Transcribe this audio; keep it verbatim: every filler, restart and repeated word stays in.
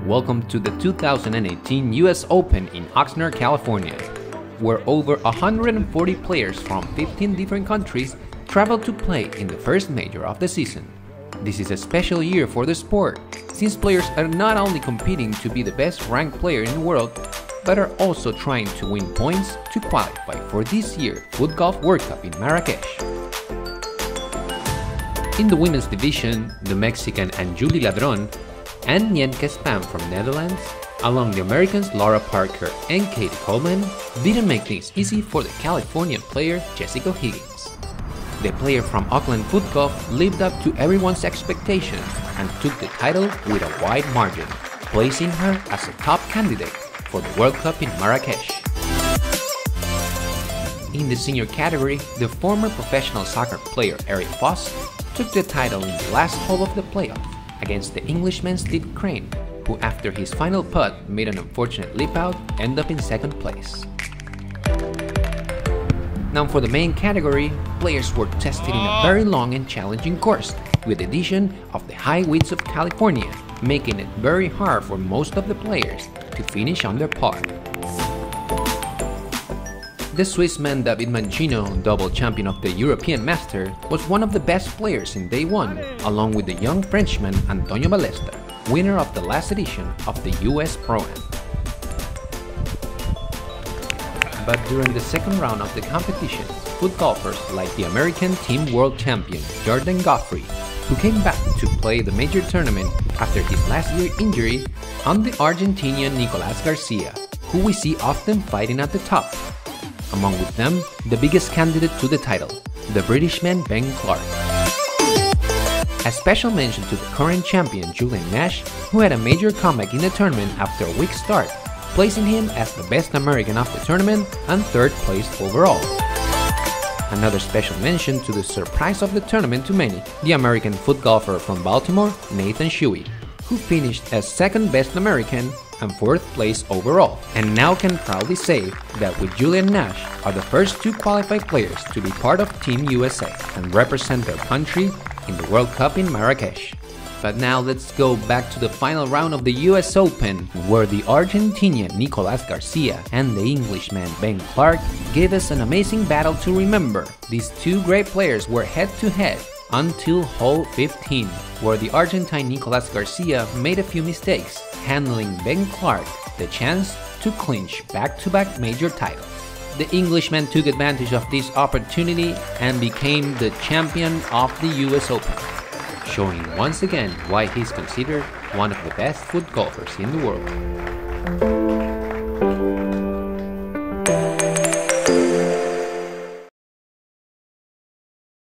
welcome to the two thousand eighteen U S Open in Oxnard, California, where over one hundred forty players from fifteen different countries traveled to play in the first major of the season. This is a special year for the sport, since players are not only competing to be the best ranked player in the world, but are also trying to win points to qualify for this year's FootGolf World Cup in Marrakesh. In the women's division, the Mexican Anjuli Ladron and Nienke Spam from Netherlands, along the Americans Laura Parker and Katie Coleman, didn't make things easy for the Californian player Jessica Higgins. The player from Auckland FootGolf lived up to everyone's expectations and took the title with a wide margin, placing her as a top candidate for the World Cup in Marrakesh. In the senior category, the former professional soccer player Eric Foss took the title in the last hole of the playoff against the Englishman Steve Crane, who after his final putt made an unfortunate leap out, ended up in second place. Now for the main category, players were tested in a very long and challenging course, with the addition of the high winds of California, making it very hard for most of the players to finish on their par. The Swissman David Mancino, double champion of the European Master, was one of the best players in day one, along with the young Frenchman Antonio Balesta, winner of the last edition of the U S Pro-Am. But during the second round of the competition, foot golfers like the American Team World Champion Jordan Godfrey, who came back to play the major tournament after his last year injury, and the Argentinian Nicolas Garcia, who we see often fighting at the top. Among with them, the biggest candidate to the title, the Britishman Ben Clark. A special mention to the current champion Julian Nash, who had a major comeback in the tournament after a weak start, placing him as the best American of the tournament and third place overall. Another special mention to the surprise of the tournament to many, the American foot golfer from Baltimore, Nathan Shuey, who finished as second best American and fourth place overall, and now can proudly say that with Julian Nash are the first two qualified players to be part of Team U S A and represent their country in the World Cup in Marrakesh. But now let's go back to the final round of the U S Open, where the Argentinian Nicolas Garcia and the Englishman Ben Clark gave us an amazing battle to remember. These two great players were head-to-head until hole fifteen, where the Argentine Nicolas Garcia made a few mistakes, handling Ben Clark the chance to clinch back-to-back major titles. The Englishman took advantage of this opportunity and became the champion of the U S Open, showing once again why he's considered one of the best foot golfers in the world.